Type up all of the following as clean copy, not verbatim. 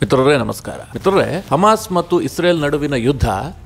ಮಿತ್ರರೇ ನಮಸ್ಕಾರ. ಮಿತ್ರರೇ, ಹಮಾಸ್ ಮತ್ತು ಇಸ್ರೇಲ್ ನಡುವಿನ ಯುದ್ಧ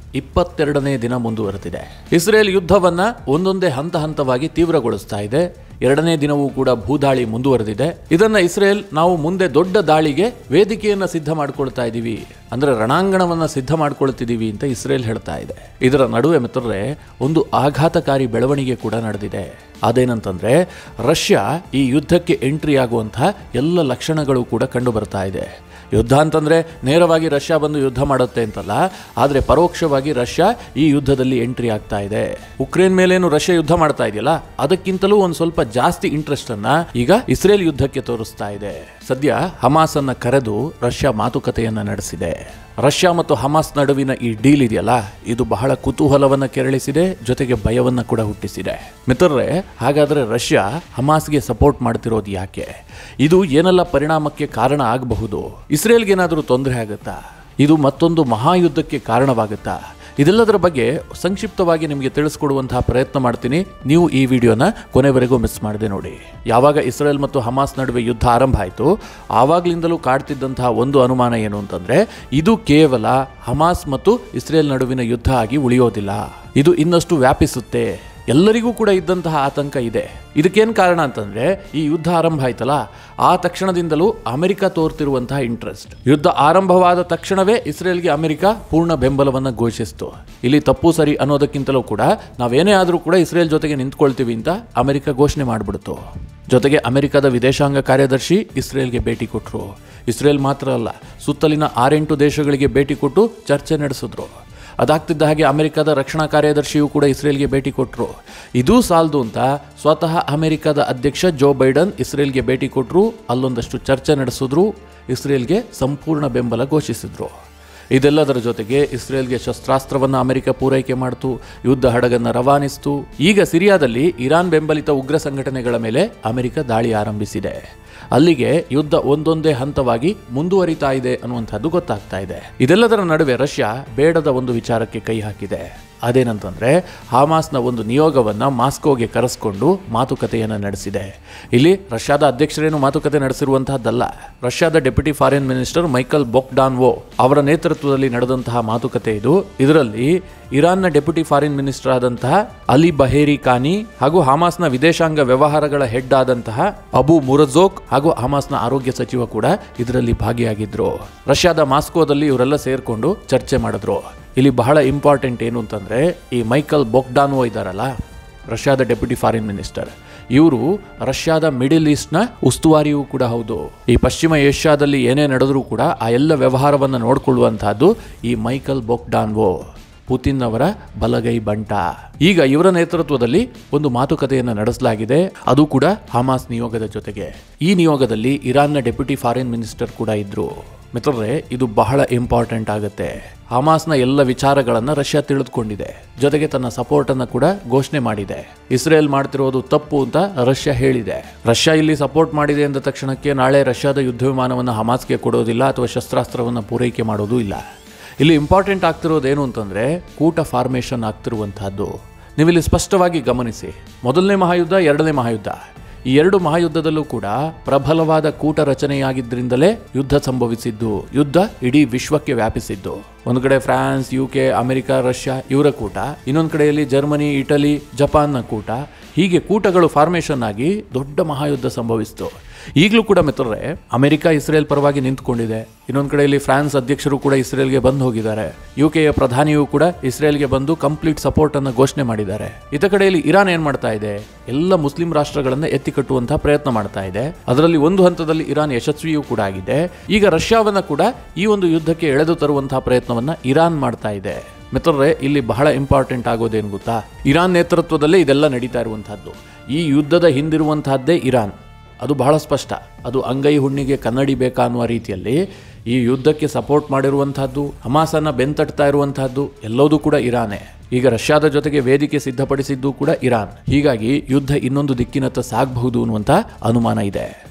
22ನೇ ದಿನ ಮುಂದುವರೆದಿದೆ. ಇಸ್ರೇಲ್ ಯುದ್ಧವನ್ನ ಒಂದೊಂದೇ ಹಂತವಾಗಿ ತೀವ್ರಗೊಳಿಸ್ತಾ ಇದೆ. 2ನೇ ದಿನವೂ ಕೂಡ ಭೂದಾಳಿ ಮುಂದುವರೆದಿದೆ. ಇದನ್ನ ಇಸ್ರೇಲ್ ನಾವು ಮುಂದೆ ದೊಡ್ಡ ದಾಳಿಗೆ ವೇದಿಕೆಯನ್ನ ಸಿದ್ಧ ಮಾಡ್ಕೊಳ್ತಾ ಇದೀವಿ, ಅಂದ್ರೆ ರಣಾಂಗಣವನ್ನ ಸಿದ್ಧ ಮಾಡ್ಕೊಳ್ತಿದೀವಿ ಅಂತ ಇಸ್ರೇಲ್ ಹೇಳ್ತಾ ಇದೆ. ಇದರ ನಡುವೆ ಮಿತ್ರರೇ ಒಂದು ಆಘಾತಕಾರಿ ಬೆಳವಣಿಗೆ ಕೂಡ ನಡೆದಿದೆ. ಅದೇನಂತಂದ್ರೆ ರಷ್ಯಾ ಈ ಯುದ್ಧಕ್ಕೆ ಎಂಟ್ರಿ ಆಗುವಂತಹ ಎಲ್ಲ ಲಕ್ಷಣಗಳು ಕೂಡ ಕಂಡು ಬರ್ತಾ ಇದೆ. ಯುದ್ಧ ಅಂತಂದ್ರೆ ನೇರವಾಗಿ ರಷ್ಯಾ ಬಂದು ಯುದ್ಧ ಮಾಡುತ್ತೆ ಅಂತಲ್ಲ, ಆದ್ರೆ ಪರೋಕ್ಷವಾಗಿ ರಷ್ಯಾ ಈ ಯುದ್ಧದಲ್ಲಿ ಎಂಟ್ರಿ ಆಗ್ತಾ ಇದೆ. ಉಕ್ರೇನ್ ಮೇಲೇನು ರಷ್ಯಾ ಯುದ್ಧ ಮಾಡ್ತಾ ಇದೆಯಲ್ಲ, ಅದಕ್ಕಿಂತಲೂ ಒಂದು ಸ್ವಲ್ಪ ಜಾಸ್ತಿ ಇಂಟ್ರೆಸ್ಟ್ ಅನ್ನ ಈಗ ಇಸ್ರೇಲ್ ಯುದ್ಧಕ್ಕೆ ತೋರಿಸ್ತಾ ಇದೆ. ಸದ್ಯ ಹಮಾಸ್ ಅನ್ನ ಕರೆದು ರಷ್ಯಾ ಮಾತುಕತೆಯನ್ನ ನಡೆಸಿದೆ. ರಷ್ಯಾ ಮತ್ತು ಹಮಾಸ್ ನಡುವಿನ ಈ ಡೀಲ್ ಇದೆಯಲ್ಲ, ಇದು ಬಹಳ ಕುತೂಹಲವನ್ನ ಕೆರಳಿಸಿದೆ, ಜೊತೆಗೆ ಭಯವನ್ನ ಕೂಡ ಹುಟ್ಟಿಸಿದೆ. ಮಿತ್ರರೇ, ಹಾಗಾದ್ರೆ ರಷ್ಯಾ ಹಮಾಸ್ಗೆ ಸಪೋರ್ಟ್ ಮಾಡ್ತಿರೋದು ಯಾಕೆ? ಇದು ಏನೆಲ್ಲ ಪರಿಣಾಮಕ್ಕೆ ಕಾರಣ ಆಗಬಹುದು? ಇಸ್ರೇಲ್ಗೆ ಏನಾದರೂ ತೊಂದರೆ ಆಗುತ್ತಾ? ಇದು ಮತ್ತೊಂದು ಮಹಾಯುದ್ಧಕ್ಕೆ ಕಾರಣವಾಗುತ್ತಾ? ಇದೆಲ್ಲದರ ಬಗ್ಗೆ ಸಂಕ್ಷಿಪ್ತವಾಗಿ ನಿಮಗೆ ತಿಳಿಸ್ಕೊಡುವಂತಹ ಪ್ರಯತ್ನ ಮಾಡ್ತೀನಿ. ನೀವು ಈ ವಿಡಿಯೋನ ಕೊನೆವರೆಗೂ ಮಿಸ್ ಮಾಡದೆ ನೋಡಿ. ಯಾವಾಗ ಇಸ್ರೇಲ್ ಮತ್ತು ಹಮಾಸ್ ನಡುವೆ ಯುದ್ಧ ಆರಂಭ ಆಯಿತು, ಆವಾಗ್ಲಿಂದಲೂ ಕಾಡ್ತಿದ್ದಂತಹ ಒಂದು ಅನುಮಾನ ಏನು ಅಂತಂದ್ರೆ, ಇದು ಕೇವಲ ಹಮಾಸ್ ಮತ್ತು ಇಸ್ರೇಲ್ ನಡುವಿನ ಯುದ್ಧ ಆಗಿ ಉಳಿಯೋದಿಲ್ಲ, ಇದು ಇನ್ನಷ್ಟು ವ್ಯಾಪಿಸುತ್ತೆ. ಎಲ್ಲರಿಗೂ ಕೂಡ ಇದ್ದಂತಹ ಆತಂಕ ಇದೆ. ಇದಕ್ಕೇನು ಕಾರಣ ಅಂತಂದ್ರೆ, ಈ ಯುದ್ಧ ಆರಂಭ ಆಯ್ತಲ್ಲ, ಆ ತಕ್ಷಣದಿಂದಲೂ ಅಮೆರಿಕ ತೋರ್ತಿರುವಂತಹ ಇಂಟ್ರೆಸ್ಟ್. ಯುದ್ಧ ಆರಂಭವಾದ ತಕ್ಷಣವೇ ಇಸ್ರೇಲ್ಗೆ ಅಮೆರಿಕ ಪೂರ್ಣ ಬೆಂಬಲವನ್ನು ಘೋಷಿಸಿತು. ಇಲ್ಲಿ ತಪ್ಪು ಸರಿ ಅನ್ನೋದಕ್ಕಿಂತಲೂ ಕೂಡ ನಾವೇನೇ ಆದರೂ ಕೂಡ ಇಸ್ರೇಲ್ ಜೊತೆಗೆ ನಿಂತ್ಕೊಳ್ತೀವಿ ಅಂತ ಅಮೆರಿಕ ಘೋಷಣೆ ಮಾಡಿಬಿಡ್ತು. ಜೊತೆಗೆ ಅಮೆರಿಕದ ವಿದೇಶಾಂಗ ಕಾರ್ಯದರ್ಶಿ ಇಸ್ರೇಲ್ಗೆ ಭೇಟಿ ಕೊಟ್ಟರು. ಇಸ್ರೇಲ್ ಮಾತ್ರ ಅಲ್ಲ, ಸುತ್ತಲಿನ 6-8 ದೇಶಗಳಿಗೆ ಭೇಟಿ ಕೊಟ್ಟು ಚರ್ಚೆ ನಡೆಸಿದ್ರು. ಅದಾಗ್ತಿದ್ದ ಹಾಗೆ ಅಮೆರಿಕದ ರಕ್ಷಣಾ ಕಾರ್ಯದರ್ಶಿಯು ಕೂಡ ಇಸ್ರೇಲ್ಗೆ ಭೇಟಿ ಕೊಟ್ಟರು. ಇದೂ ಸಾಲದು ಅಂತ ಸ್ವತಃ ಅಮೆರಿಕದ ಅಧ್ಯಕ್ಷ ಜೋ ಬೈಡನ್ ಇಸ್ರೇಲ್ಗೆ ಭೇಟಿ ಕೊಟ್ಟರು. ಅಲ್ಲೊಂದಷ್ಟು ಚರ್ಚೆ ನಡೆಸಿದ್ರು, ಇಸ್ರೇಲ್ಗೆ ಸಂಪೂರ್ಣ ಬೆಂಬಲ ಘೋಷಿಸಿದ್ರು. ಇದೆಲ್ಲದರ ಜೊತೆಗೆ ಇಸ್ರೇಲ್ಗೆ ಶಸ್ತ್ರಾಸ್ತ್ರವನ್ನು ಅಮೆರಿಕ ಪೂರೈಕೆ ಮಾಡಿತು, ಯುದ್ಧ ಹಡಗನ್ನು ರವಾನಿಸಿತು. ಈಗ ಸಿರಿಯಾದಲ್ಲಿ ಇರಾನ್ ಬೆಂಬಲಿತ ಉಗ್ರ ಸಂಘಟನೆಗಳ ಮೇಲೆ ಅಮೆರಿಕ ದಾಳಿ ಆರಂಭಿಸಿದೆ. ಅಲ್ಲಿಗೆ ಯುದ್ಧ ಒಂದೊಂದೇ ಹಂತವಾಗಿ ಮುಂದುವರಿತಾ ಇದೆ ಅನ್ನುವಂಥದ್ದು ಗೊತ್ತಾಗ್ತಾ ಇದೆ. ಇದೆಲ್ಲದರ ನಡುವೆ ರಷ್ಯಾ ಬೇಡದ ಒಂದು ವಿಚಾರಕ್ಕೆ ಕೈ ಹಾಕಿದೆ. ಅದೇನಂತಂದ್ರೆ, ಹಮಾಸ್ನ ಒಂದು ನಿಯೋಗವನ್ನ ಮಾಸ್ಕೋಗೆ ಕರೆಸ್ಕೊಂಡು ಮಾತುಕತೆಯನ್ನು ನಡೆಸಿದೆ. ಇಲ್ಲಿ ರಷ್ಯಾದ ಅಧ್ಯಕ್ಷರೇನು ಮಾತುಕತೆ ನಡೆಸಿರುವಂತಹದ್ದಲ್ಲ, ರಷ್ಯಾದ deputy foreign minister Michael Bogdanov ಅವರ ನೇತೃತ್ವದಲ್ಲಿ ನಡೆದಂತಹ ಮಾತುಕತೆ ಇದು. ಇದರಲ್ಲಿ ಇರಾನ್ನ ಡೆಪ್ಯೂಟಿ ಫಾರಿನ್ ಮಿನಿಸ್ಟರ್ ಆದಂತಹ ಅಲಿ ಬಹೇರಿ ಖಾನಿ ಹಾಗೂ ಹಮಾಸ್ನ ವಿದೇಶಾಂಗ ವ್ಯವಹಾರಗಳ ಹೆಡ್ ಆದಂತಹ ಅಬು ಮುರಜೋಕ್ ಹಾಗೂ ಹಮಾಸ್ನ ಆರೋಗ್ಯ ಸಚಿವ ಕೂಡ ಇದರಲ್ಲಿ ಭಾಗಿಯಾಗಿದ್ರು. ರಷ್ಯಾದ ಮಾಸ್ಕೋದಲ್ಲಿ ಇವರೆಲ್ಲ ಸೇರ್ಕೊಂಡು ಚರ್ಚೆ ಮಾಡಿದ್ರು. ಇಲ್ಲಿ ಬಹಳ ಇಂಪಾರ್ಟೆಂಟ್ ಏನು ಅಂತಂದ್ರೆ, ಈ ಮೈಕಲ್ ಬೊಗ್ಡಾನೋ ಇದ್ದಾರಲ್ಲ, ರಷ್ಯಾದ ಡೆಪ್ಯೂಟಿ ಫಾರಿನ್ ಮಿನಿಸ್ಟರ್, ಇವರು ರಷ್ಯಾದ ಮಿಡಿಲ್ ಈಸ್ಟ್ನ ಉಸ್ತುವಾರಿಯೂ ಕೂಡ ಹೌದು. ಈ ಪಶ್ಚಿಮ ಏಷ್ಯಾದಲ್ಲಿ ಏನೇ ನಡೆದರೂ ಕೂಡ ಆ ಎಲ್ಲ ವ್ಯವಹಾರವನ್ನು ನೋಡಿಕೊಳ್ಳುವಂತಹದ್ದು ಈ ಮೈಕಲ್ ಬೊಗ್ಡಾನೋ, ಪುತಿನ್ ಅವರ ಬಲಗೈ ಬಂಟ. ಈಗ ಇವರ ನೇತೃತ್ವದಲ್ಲಿ ಒಂದು ಮಾತುಕತೆಯನ್ನು ನಡೆಸಲಾಗಿದೆ, ಅದು ಕೂಡ ಹಮಾಸ್ ನಿಯೋಗದ ಜೊತೆಗೆ. ಈ ನಿಯೋಗದಲ್ಲಿ ಇರಾನ್ನ ಡೆಪ್ಯೂಟಿ ಫಾರಿನ್ ಮಿನಿಸ್ಟರ್ ಕೂಡ ಇದ್ರು. ಮಿತ್ರರೇ, ಇದು ಬಹಳ ಇಂಪಾರ್ಟೆಂಟ್ ಆಗುತ್ತೆ. ಹಮಾಸ್ನ ಎಲ್ಲ ವಿಚಾರಗಳನ್ನ ರಷ್ಯಾ ತಿಳಿದುಕೊಂಡಿದೆ, ಜೊತೆಗೆ ತನ್ನ ಸಪೋರ್ಟ್ ಅನ್ನ ಕೂಡ ಘೋಷಣೆ ಮಾಡಿದೆ. ಇಸ್ರೇಲ್ ಮಾಡ್ತಿರೋದು ತಪ್ಪು ಅಂತ ರಷ್ಯಾ ಹೇಳಿದೆ. ರಷ್ಯಾ ಇಲ್ಲಿ ಸಪೋರ್ಟ್ ಮಾಡಿದೆ ಅಂದ ತಕ್ಷಣಕ್ಕೆ ನಾಳೆ ರಷ್ಯಾದ ಯುದ್ಧ ವಿಮಾನವನ್ನು ಹಮಾಸ್ಗೆ ಕೊಡೋದಿಲ್ಲ ಅಥವಾ ಶಸ್ತ್ರಾಸ್ತ್ರವನ್ನು ಪೂರೈಕೆ ಮಾಡೋದು ಇಲ್ಲ. ಇಲ್ಲಿ ಇಂಪಾರ್ಟೆಂಟ್ ಆಗ್ತಿರೋದೇನು ಅಂತಂದ್ರೆ, ಕೂಟ ಫಾರ್ಮೇಷನ್ ಆಗ್ತಿರುವಂತಹದ್ದು. ನೀವಿಲ್ಲಿ ಸ್ಪಷ್ಟವಾಗಿ ಗಮನಿಸಿ, ಮೊದಲನೇ ಮಹಾಯುದ್ಧ, 2ನೇ ಮಹಾಯುದ್ಧ, ಈ 2 ಮಹಾಯುದ್ಧದಲ್ಲೂ ಕೂಡ ಪ್ರಬಲವಾದ ಕೂಟ ರಚನೆಯಾಗಿದ್ದರಿಂದಲೇ ಯುದ್ಧ ಸಂಭವಿಸಿದ್ದು. ಯುದ್ಧ ಇಡೀ ವಿಶ್ವಕ್ಕೆ ವ್ಯಾಪಿಸಿದ್ದು. ಒಂದು ಕಡೆ ಫ್ರಾನ್ಸ್, UK, ಅಮೆರಿಕ, ರಷ್ಯಾ ಇವರ ಕೂಟ, ಇನ್ನೊಂದು ಕಡೆಯಲ್ಲಿ ಜರ್ಮನಿ, ಇಟಲಿ, ಜಪಾನ್ನ ಕೂಟ. ಹೀಗೆ ಕೂಟಗಳು ಫಾರ್ಮೇಷನ್ ಆಗಿ ದೊಡ್ಡ ಮಹಾಯುದ್ಧ ಸಂಭವಿಸಿತು. ಈಗಲೂ ಕೂಡ ಮಿತ್ರರೇ, ಅಮೆರಿಕ ಇಸ್ರೇಲ್ ಪರವಾಗಿ ನಿಂತುಕೊಂಡಿದೆ. ಇನ್ನೊಂದು ಕಡೆಯಲ್ಲಿ ಫ್ರಾನ್ಸ್ ಅಧ್ಯಕ್ಷರು ಕೂಡ ಇಸ್ರೇಲ್ಗೆ ಬಂದು ಹೋಗಿದ್ದಾರೆ. UKಯ ಪ್ರಧಾನಿಯೂ ಕೂಡ ಇಸ್ರೇಲ್ಗೆ ಬಂದು ಕಂಪ್ಲೀಟ್ ಸಪೋರ್ಟ್ ಅನ್ನು ಘೋಷಣೆ ಮಾಡಿದ್ದಾರೆ. ಇತ ಕಡೆಯಲ್ಲಿ ಇರಾನ್ ಏನ್ ಮಾಡ್ತಾ ಇದೆ, ಎಲ್ಲ ಮುಸ್ಲಿಂ ರಾಷ್ಟ್ರಗಳನ್ನ ಎತ್ತಿ ಕಟ್ಟುವಂತಹ ಪ್ರಯತ್ನ ಮಾಡ್ತಾ ಇದೆ. ಅದರಲ್ಲಿ ಒಂದು ಹಂತದಲ್ಲಿ ಇರಾನ್ ಯಶಸ್ವಿಯೂ ಕೂಡ ಆಗಿದೆ. ಈಗ ರಷ್ಯಾವನ್ನ ಕೂಡ ಈ ಒಂದು ಯುದ್ಧಕ್ಕೆ ಎಳೆದು ತರುವಂತಹ ಪ್ರಯತ್ನವನ್ನ ಇರಾನ್ ಮಾಡ್ತಾ ಇದೆ. ಮಿತ್ರರೇ, ಇಲ್ಲಿ ಬಹಳ ಇಂಪಾರ್ಟೆಂಟ್ ಆಗೋದೇನು ಗೊತ್ತಾ, ಇರಾನ್ ನೇತೃತ್ವದಲ್ಲೇ ಇದೆಲ್ಲ ನಡೀತಾ ಇರುವಂತಹದ್ದು. ಈ ಯುದ್ಧದ ಹಿಂದಿರುವಂತಹದ್ದೇ ಇರಾನ್. ಅದು ಬಹಳ ಸ್ಪಷ್ಟ. ಅದು ಅಂಗೈ ಹುಣ್ಣಿಗೆ ಕನ್ನಡಿ ಬೇಕಾ ಅನ್ನುವ ರೀತಿಯಲ್ಲಿ ಈ ಯುದ್ಧಕ್ಕೆ ಸಪೋರ್ಟ್ ಮಾಡಿರುವಂತಹದ್ದು, ಹಮಾಸನ್ನ ಬೆಂತಟ್ತಾ ಇರುವಂತಹದ್ದು ಎಲ್ಲವೂ ಕೂಡ ಇರಾನೇ. ಈಗ ರಷ್ಯಾದ ಜೊತೆಗೆ ವೇದಿಕೆ ಸಿದ್ಧಪಡಿಸಿದ್ದು ಕೂಡ ಇರಾನ್. ಹೀಗಾಗಿ ಯುದ್ಧ ಇನ್ನೊಂದು ದಿಕ್ಕಿನತ್ತ ಸಾಗಬಹುದು ಅನ್ನುವಂತ ಅನುಮಾನ ಇದೆ.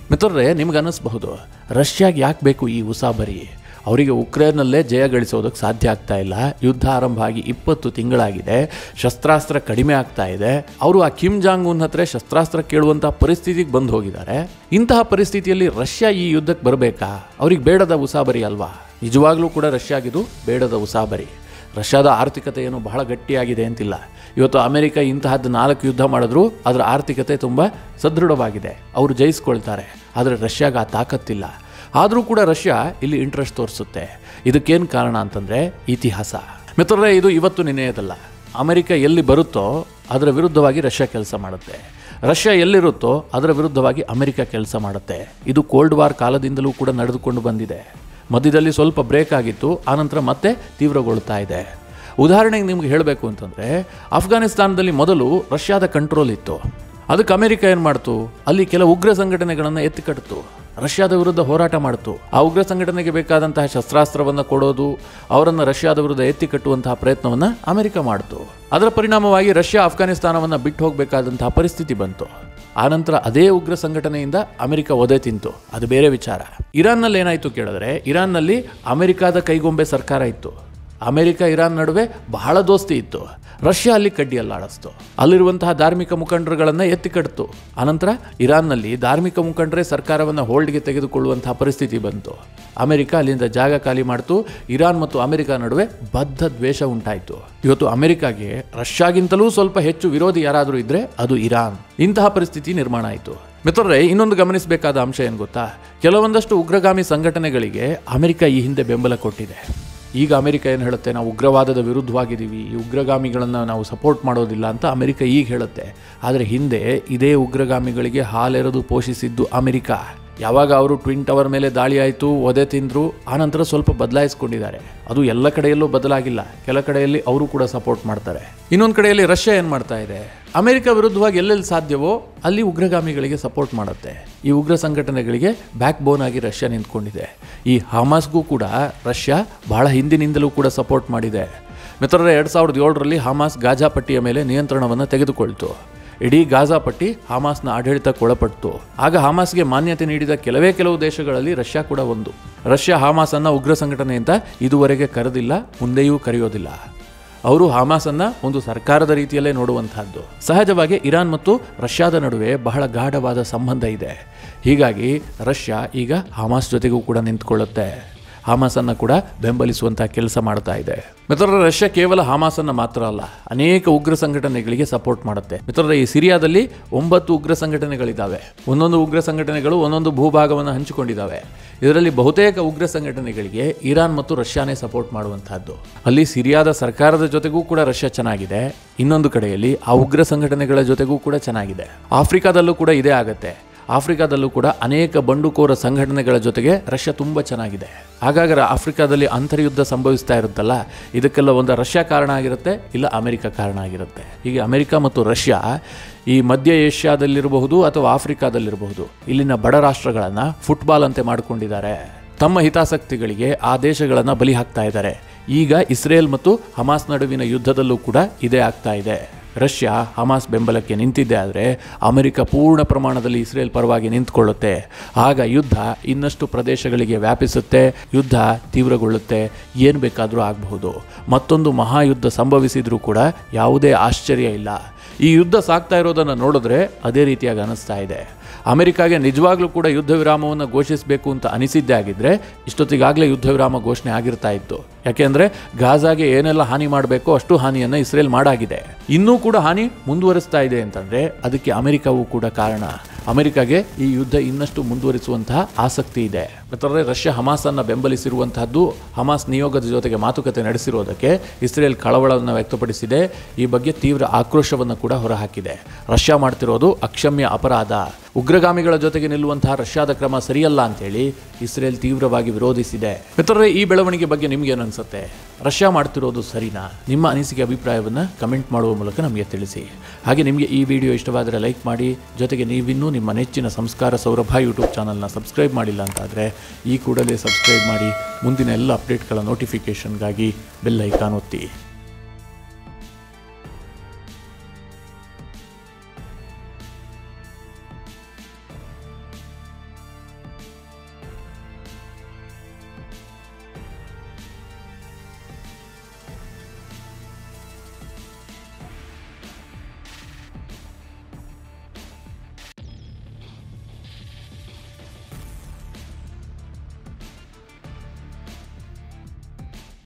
ಮಿತ್ರರೇ, ನಿಮ್ಗೆ ಅನ್ನಿಸ್ಬಹುದು ರಷ್ಯಾಗೆ ಯಾಕೆ ಬೇಕು ಈ ಉಸಾಬರಿ? ಅವರಿಗೆ ಉಕ್ರೇನ್ನಲ್ಲೇ ಜಯ ಗಳಿಸೋದಕ್ಕೆ ಸಾಧ್ಯ ಆಗ್ತಾ ಇಲ್ಲ. ಯುದ್ಧ ಆರಂಭ ಆಗಿ 20 ತಿಂಗಳಾಗಿದೆ, ಶಸ್ತ್ರಾಸ್ತ್ರ ಕಡಿಮೆ ಆಗ್ತಾ ಇದೆ. ಅವರು ಆ ಕಿಮ್ ಜಾಂಗ್ ಉನ್ ಹತ್ರ ಶಸ್ತ್ರಾಸ್ತ್ರ ಕೇಳುವಂತಹ ಪರಿಸ್ಥಿತಿಗೆ ಬಂದು ಹೋಗಿದ್ದಾರೆ. ಇಂತಹ ಪರಿಸ್ಥಿತಿಯಲ್ಲಿ ರಷ್ಯಾ ಈ ಯುದ್ಧಕ್ಕೆ ಬರಬೇಕಾ? ಅವ್ರಿಗೆ ಬೇಡದ ಉಸಾಬರಿ ಅಲ್ವಾ? ನಿಜವಾಗ್ಲೂ ಕೂಡ ರಷ್ಯಾಗಿದು ಬೇಡದ ಉಸಾಬರಿ. ರಷ್ಯಾದ ಆರ್ಥಿಕತೆ ಏನು ಬಹಳ ಗಟ್ಟಿಯಾಗಿದೆ ಅಂತಿಲ್ಲ. ಇವತ್ತು ಅಮೆರಿಕ ಇಂತಹದ್ದು 4 ಯುದ್ಧ ಮಾಡಿದ್ರು ಅದರ ಆರ್ಥಿಕತೆ ತುಂಬ ಸದೃಢವಾಗಿದೆ, ಅವರು ಜಯಿಸ್ಕೊಳ್ತಾರೆ. ಆದರೆ ರಷ್ಯಾಗೆ ಆ ತಾಕತ್ತಿಲ್ಲ. ಆದರೂ ಕೂಡ ರಷ್ಯಾ ಇಲ್ಲಿ ಇಂಟ್ರೆಸ್ಟ್ ತೋರಿಸುತ್ತೆ. ಇದಕ್ಕೇನು ಕಾರಣ ಅಂತಂದರೆ ಇತಿಹಾಸ. ಮಿತ್ರರೇ, ಇದು ಇವತ್ತು ನಿನ್ನೆಯದಲ್ಲ. ಅಮೆರಿಕ ಎಲ್ಲಿ ಬರುತ್ತೋ ಅದರ ವಿರುದ್ಧವಾಗಿ ರಷ್ಯಾ ಕೆಲಸ ಮಾಡುತ್ತೆ. ರಷ್ಯಾ ಎಲ್ಲಿರುತ್ತೋ ಅದರ ವಿರುದ್ಧವಾಗಿ ಅಮೆರಿಕ ಕೆಲಸ ಮಾಡುತ್ತೆ. ಇದು ಕೋಲ್ಡ್ ವಾರ್ ಕಾಲದಿಂದಲೂ ಕೂಡ ನಡೆದುಕೊಂಡು ಬಂದಿದೆ. ಮಧ್ಯದಲ್ಲಿ ಸ್ವಲ್ಪ ಬ್ರೇಕ್ ಆಗಿತ್ತು, ಆನಂತರ ಮತ್ತೆ ತೀವ್ರಗೊಳ್ತಾ ಇದೆ. ಉದಾಹರಣೆಗೆ ನಿಮ್ಗೆ ಹೇಳಬೇಕು ಅಂತಂದರೆ, ಅಫ್ಘಾನಿಸ್ತಾನದಲ್ಲಿ ಮೊದಲು ರಷ್ಯಾದ ಕಂಟ್ರೋಲ್ ಇತ್ತು. ಅದಕ್ಕೆ ಅಮೆರಿಕ ಏನು ಮಾಡ್ತು? ಅಲ್ಲಿ ಕೆಲ ಉಗ್ರ ಸಂಘಟನೆಗಳನ್ನು ಎತ್ತಿಕಟ್ಟಿತು, ರಷ್ಯಾದ ವಿರುದ್ಧ ಹೋರಾಟ ಮಾಡಿತು. ಆ ಉಗ್ರ ಸಂಘಟನೆಗೆ ಬೇಕಾದಂತಹ ಶಸ್ತ್ರಾಸ್ತ್ರವನ್ನು ಕೊಡೋದು, ಅವರನ್ನು ರಷ್ಯಾದ ವಿರುದ್ಧ ಎತ್ತಿಕಟ್ಟುವಂತಹ ಪ್ರಯತ್ನವನ್ನು ಅಮೆರಿಕ ಮಾಡಿತು. ಅದರ ಪರಿಣಾಮವಾಗಿ ರಷ್ಯಾ ಅಫ್ಘಾನಿಸ್ತಾನವನ್ನು ಬಿಟ್ಟು ಹೋಗಬೇಕಾದಂತಹ ಪರಿಸ್ಥಿತಿ ಬಂತು. ಆನಂತರ ಅದೇ ಉಗ್ರ ಸಂಘಟನೆಯಿಂದ ಅಮೆರಿಕ ಒದೆ ತಿಂತು, ಅದು ಬೇರೆ ವಿಚಾರ. ಇರಾನ್ನಲ್ಲಿ ಏನಾಯಿತು ಕೇಳಿದ್ರೆ, ಇರಾನ್ನಲ್ಲಿ ಅಮೆರಿಕಾದ ಕೈಗೊಂಬೆ ಸರ್ಕಾರ ಇತ್ತು. ಅಮೆರಿಕ ಇರಾನ್ ನಡುವೆ ಬಹಳ ದೋಸ್ತಿ ಇತ್ತು. ರಷ್ಯಾ ಅಲ್ಲಿ ಕಡ್ಡಿಯಲ್ಲಾಡಿಸ್ತು, ಅಲ್ಲಿರುವಂತಹ ಧಾರ್ಮಿಕ ಮುಖಂಡರುಗಳನ್ನು ಎತ್ತಿಕಟ್ಟಿತು. ಅನಂತರ ಇರಾನ್ನಲ್ಲಿ ಧಾರ್ಮಿಕ ಮುಖಂಡರೇ ಸರ್ಕಾರವನ್ನು ಹೋಲ್ಡ್ಗೆ ತೆಗೆದುಕೊಳ್ಳುವಂತಹ ಪರಿಸ್ಥಿತಿ ಬಂತು. ಅಮೆರಿಕ ಅಲ್ಲಿಂದ ಜಾಗ ಖಾಲಿ ಮಾಡ್ತು. ಇರಾನ್ ಮತ್ತು ಅಮೆರಿಕ ನಡುವೆ ಬದ್ಧ ದ್ವೇಷ ಉಂಟಾಯಿತು. ಇವತ್ತು ಅಮೆರಿಕಾಗೆ ರಷ್ಯಾಗಿಂತಲೂ ಸ್ವಲ್ಪ ಹೆಚ್ಚು ವಿರೋಧಿ ಯಾರಾದರೂ ಇದ್ರೆ ಅದು ಇರಾನ್. ಇಂತಹ ಪರಿಸ್ಥಿತಿ ನಿರ್ಮಾಣ ಆಯಿತು. ಮಿತ್ರರೇ, ಇನ್ನೊಂದು ಗಮನಿಸಬೇಕಾದ ಅಂಶ ಏನು ಗೊತ್ತಾ? ಕೆಲವೊಂದಷ್ಟು ಉಗ್ರಗಾಮಿ ಸಂಘಟನೆಗಳಿಗೆ ಅಮೆರಿಕ ಈ ಹಿಂದೆ ಬೆಂಬಲ ಕೊಟ್ಟಿದೆ. ಈಗ ಅಮೆರಿಕ ಏನು ಹೇಳುತ್ತೆ? ನಾವು ಉಗ್ರವಾದದ ವಿರುದ್ಧವಾಗಿದ್ದೀವಿ, ಈ ಉಗ್ರಗಾಮಿಗಳನ್ನು ನಾವು ಸಪೋರ್ಟ್ ಮಾಡೋದಿಲ್ಲ ಅಂತ ಅಮೆರಿಕ ಈಗ ಹೇಳುತ್ತೆ. ಆದರೆ ಹಿಂದೆ ಇದೇ ಉಗ್ರಗಾಮಿಗಳಿಗೆ ಹಾಲೆರೆದು ಪೋಷಿಸಿದ್ದು ಅಮೆರಿಕ. ಯಾವಾಗ ಅವರು ಟ್ವಿನ್ ಟವರ್ ಮೇಲೆ ದಾಳಿ ಆಯಿತು, ಒದೆ ತಿಂದರು, ಆನಂತರ ಸ್ವಲ್ಪ ಬದಲಾಯಿಸ್ಕೊಂಡಿದ್ದಾರೆ. ಅದು ಎಲ್ಲ ಕಡೆಯಲ್ಲೂ ಬದಲಾಗಿಲ್ಲ, ಕೆಲ ಕಡೆಯಲ್ಲಿ ಅವರು ಕೂಡ ಸಪೋರ್ಟ್ ಮಾಡ್ತಾರೆ. ಇನ್ನೊಂದು ಕಡೆಯಲ್ಲಿ ರಷ್ಯಾ ಏನು ಮಾಡ್ತಾ ಇದೆ? ಅಮೆರಿಕ ವಿರುದ್ಧವಾಗಿ ಎಲ್ಲೆಲ್ಲಿ ಸಾಧ್ಯವೋ ಅಲ್ಲಿ ಉಗ್ರಗಾಮಿಗಳಿಗೆ ಸಪೋರ್ಟ್ ಮಾಡುತ್ತೆ. ಈ ಉಗ್ರ ಸಂಘಟನೆಗಳಿಗೆ ಬ್ಯಾಕ್ ಬೋನ್ ಆಗಿ ರಷ್ಯಾ ನಿಂತ್ಕೊಂಡಿದೆ. ಈ ಹಮಾಸ್ಗೂ ಕೂಡ ರಷ್ಯಾ ಬಹಳ ಹಿಂದಿನಿಂದಲೂ ಕೂಡ ಸಪೋರ್ಟ್ ಮಾಡಿದೆ. ಮಿತ್ರರೇ, 2007ರಲ್ಲಿ ಹಮಾಸ್ ಗಾಜಾ ಪಟ್ಟಿಯ ಮೇಲೆ ನಿಯಂತ್ರಣವನ್ನು ತೆಗೆದುಕೊಳ್ತು. ಇಡೀ ಗಾಜಾ ಪಟ್ಟಿ ಹಮಾಸ್ನ ಆಡಳಿತಕ್ಕೆ ಒಳಪಟ್ಟು. ಆಗ ಹಮಾಸ್ಗೆ ಮಾನ್ಯತೆ ನೀಡಿದ ಕೆಲವು ದೇಶಗಳಲ್ಲಿ ರಷ್ಯಾ ಕೂಡ ಒಂದು. ರಷ್ಯಾ ಹಮಾಸನ್ನು ಉಗ್ರ ಸಂಘಟನೆ ಅಂತ ಇದುವರೆಗೆ ಕರೆದಿಲ್ಲ, ಮುಂದೆಯೂ ಕರೆಯೋದಿಲ್ಲ. ಅವರು ಹಮಾಸನ್ನು ಒಂದು ಸರ್ಕಾರದ ರೀತಿಯಲ್ಲೇ ನೋಡುವಂತಹದ್ದು. ಸಹಜವಾಗಿ ಇರಾನ್ ಮತ್ತು ರಷ್ಯಾದ ನಡುವೆ ಬಹಳ ಗಾಢವಾದ ಸಂಬಂಧ ಇದೆ. ಹೀಗಾಗಿ ರಷ್ಯಾ ಈಗ ಹಮಾಸ್ ಜೊತೆಗೂ ಕೂಡ ನಿಂತ್ಕೊಳ್ಳುತ್ತೆ, ಹಮಾಸನ್ನು ಕೂಡ ಬೆಂಬಲಿಸುವಂಥ ಕೆಲಸ ಮಾಡ್ತಾ ಇದೆ. ಮಿತ್ರರೇ, ರಷ್ಯಾ ಕೇವಲ ಹಮಾಸನ್ನು ಮಾತ್ರ ಅಲ್ಲ, ಅನೇಕ ಉಗ್ರ ಸಂಘಟನೆಗಳಿಗೆ ಸಪೋರ್ಟ್ ಮಾಡುತ್ತೆ. ಮಿತ್ರರೇ, ಈ ಸಿರಿಯಾದಲ್ಲಿ 9 ಉಗ್ರ ಸಂಘಟನೆಗಳಿದ್ದಾವೆ. ಒಂದೊಂದು ಉಗ್ರ ಸಂಘಟನೆಗಳು ಒಂದೊಂದು ಭೂಭಾಗವನ್ನು ಹಂಚಿಕೊಂಡಿದ್ದಾವೆ. ಇದರಲ್ಲಿ ಬಹುತೇಕ ಉಗ್ರ ಸಂಘಟನೆಗಳಿಗೆ ಇರಾನ್ ಮತ್ತು ರಷ್ಯಾನೇ ಸಪೋರ್ಟ್ ಮಾಡುವಂತಹದ್ದು. ಅಲ್ಲಿ ಸಿರಿಯಾದ ಸರ್ಕಾರದ ಜೊತೆಗೂ ಕೂಡ ರಷ್ಯಾ ಚೆನ್ನಾಗಿದೆ, ಇನ್ನೊಂದು ಕಡೆಯಲ್ಲಿ ಆ ಉಗ್ರ ಸಂಘಟನೆಗಳ ಜೊತೆಗೂ ಕೂಡ ಚೆನ್ನಾಗಿದೆ. ಆಫ್ರಿಕಾದಲ್ಲೂ ಕೂಡ ಇದೇ ಆಗುತ್ತೆ. ಆಫ್ರಿಕಾದಲ್ಲೂ ಕೂಡ ಅನೇಕ ಬಂಡುಕೋರ ಸಂಘಟನೆಗಳ ಜೊತೆಗೆ ರಷ್ಯಾ ತುಂಬ ಚೆನ್ನಾಗಿದೆ. ಹಾಗಾದರೆ ಆಫ್ರಿಕಾದಲ್ಲಿ ಅಂತರ್ಯುದ್ಧ ಸಂಭವಿಸ್ತಾ ಇರುತ್ತಲ್ಲ, ಇದಕ್ಕೆಲ್ಲ ಒಂದು ರಷ್ಯಾ ಕಾರಣ ಆಗಿರುತ್ತೆ, ಇಲ್ಲ ಅಮೆರಿಕ ಕಾರಣ ಆಗಿರುತ್ತೆ. ಹೀಗೆ ಅಮೆರಿಕ ಮತ್ತು ರಷ್ಯಾ ಈ ಮಧ್ಯ ಏಷ್ಯಾದಲ್ಲಿರಬಹುದು ಅಥವಾ ಆಫ್ರಿಕಾದಲ್ಲಿರಬಹುದು, ಇಲ್ಲಿನ ಬಡ ರಾಷ್ಟ್ರಗಳನ್ನು ಫುಟ್ಬಾಲ್ ಅಂತೆ ಮಾಡಿಕೊಂಡಿದ್ದಾರೆ. ತಮ್ಮ ಹಿತಾಸಕ್ತಿಗಳಿಗೆ ಆ ದೇಶಗಳನ್ನು ಬಲಿ ಹಾಕ್ತಾ ಇದ್ದಾರೆ. ಈಗ ಇಸ್ರೇಲ್ ಮತ್ತು ಹಮಾಸ್ ನಡುವಿನ ಯುದ್ಧದಲ್ಲೂ ಕೂಡ ಇದೇ ಆಗ್ತಾ ಇದೆ. ರಷ್ಯಾ ಹಮಾಸ್ ಬೆಂಬಲಕ್ಕೆ ನಿಂತಿದ್ದೆ ಆದರೆ ಅಮೆರಿಕ ಪೂರ್ಣ ಪ್ರಮಾಣದಲ್ಲಿ ಇಸ್ರೇಲ್ ಪರವಾಗಿ ನಿಂತುಕೊಳ್ಳುತ್ತೆ. ಆಗ ಯುದ್ಧ ಇನ್ನಷ್ಟು ಪ್ರದೇಶಗಳಿಗೆ ವ್ಯಾಪಿಸುತ್ತೆ, ಯುದ್ಧ ತೀವ್ರಗೊಳ್ಳುತ್ತೆ, ಏನು ಬೇಕಾದರೂ ಆಗಬಹುದು. ಮತ್ತೊಂದು ಮಹಾಯುದ್ಧ ಸಂಭವಿಸಿದರೂ ಕೂಡ ಯಾವುದೇ ಆಶ್ಚರ್ಯ ಇಲ್ಲ. ಈ ಯುದ್ಧ ಸಾಗ್ತಾ ಇರೋದನ್ನು ನೋಡಿದ್ರೆ ಅದೇ ರೀತಿಯಾಗಿ ಅನಿಸ್ತಾ ಇದೆ. ಅಮೆರಿಕಾಗೆ ನಿಜವಾಗ್ಲೂ ಕೂಡ ಯುದ್ಧ ವಿರಾಮವನ್ನು ಘೋಷಿಸಬೇಕು ಅಂತ ಅನಿಸಿದ್ದೇ ಆಗಿದ್ದರೆ ಇಷ್ಟೊತ್ತಿಗಾಗಲೇ ಯುದ್ಧ ವಿರಾಮ ಘೋಷಣೆ ಆಗಿರ್ತಾ ಇತ್ತು. ಯಾಕೆಂದರೆ ಗಾಜಾಗೆ ಏನೆಲ್ಲ ಹಾನಿ ಮಾಡಬೇಕೋ ಅಷ್ಟು ಹಾನಿಯನ್ನು ಇಸ್ರೇಲ್ ಮಾಡಾಗಿದೆ. ಇನ್ನೂ ಕೂಡ ಹಾನಿ ಮುಂದುವರಿಸ್ತಾ ಇದೆ ಅಂತಂದರೆ ಅದಕ್ಕೆ ಅಮೆರಿಕವೂ ಕೂಡ ಕಾರಣ. ಅಮೆರಿಕಾಗೆ ಈ ಯುದ್ಧ ಇನ್ನಷ್ಟು ಮುಂದುವರಿಸುವಂತಹ ಆಸಕ್ತಿ ಇದೆ. ಮಿತ್ರರೇ, ರಷ್ಯಾ ಹಮಾಸನ್ನು ಬೆಂಬಲಿಸಿರುವಂತಹದ್ದು, ಹಮಾಸ್ ನಿಯೋಗದ ಜೊತೆಗೆ ಮಾತುಕತೆ ನಡೆಸಿರುವುದಕ್ಕೆ ಇಸ್ರೇಲ್ ಕಳವಳವನ್ನು ವ್ಯಕ್ತಪಡಿಸಿದೆ. ಈ ಬಗ್ಗೆ ತೀವ್ರ ಆಕ್ರೋಶವನ್ನು ಕೂಡ ಹೊರಹಾಕಿದೆ. ರಷ್ಯಾ ಮಾಡ್ತಿರೋದು ಅಕ್ಷಮ್ಯ ಅಪರಾಧ, ಉಗ್ರಗಾಮಿಗಳ ಜೊತೆಗೆ ನಿಲ್ಲುವಂತಹ ರಷ್ಯಾದ ಕ್ರಮ ಸರಿಯಲ್ಲ ಅಂತೇಳಿ ಇಸ್ರೇಲ್ ತೀವ್ರವಾಗಿ ವಿರೋಧಿಸಿದೆ. ಮಿತ್ರರೇ, ಈ ಬೆಳವಣಿಗೆ ಬಗ್ಗೆ ನಿಮ್ಗೇನು ಅನಿಸುತ್ತೆ? ರಷ್ಯಾ ಮಾಡ್ತಿರೋದು ಸರಿನಾ? ನಿಮ್ಮ ಅನಿಸಿಕೆ ಅಭಿಪ್ರಾಯವನ್ನು ಕಮೆಂಟ್ ಮಾಡುವ ಮೂಲಕ ನಮಗೆ ತಿಳಿಸಿ. ಹಾಗೆ ನಿಮಗೆ ಈ ವಿಡಿಯೋ ಇಷ್ಟವಾದರೆ ಲೈಕ್ ಮಾಡಿ. ಜೊತೆಗೆ ನೀವಿನ್ನೂ ನಿಮ್ಮ ನೆಚ್ಚಿನ ಸಂಸ್ಕಾರ ಸೌರಭ ಯೂಟ್ಯೂಬ್ ಚಾನಲ್ನ ಸಬ್ಸ್ಕ್ರೈಬ್ ಮಾಡಿಲ್ಲ ಅಂತಾದರೆ ಈ ಕೂಡಲೇ ಸಬ್ಸ್ಕ್ರೈಬ್ ಮಾಡಿ. ಮುಂದಿನ ಎಲ್ಲ ಅಪ್ಡೇಟ್ಗಳ ನೋಟಿಫಿಕೇಷನ್ಗಾಗಿ ಬೆಲ್ ಐಕಾನ್ ಒತ್ತಿ.